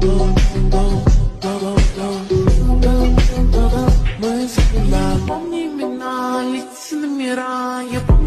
Мы всегда помни имена, лица номера. Я помню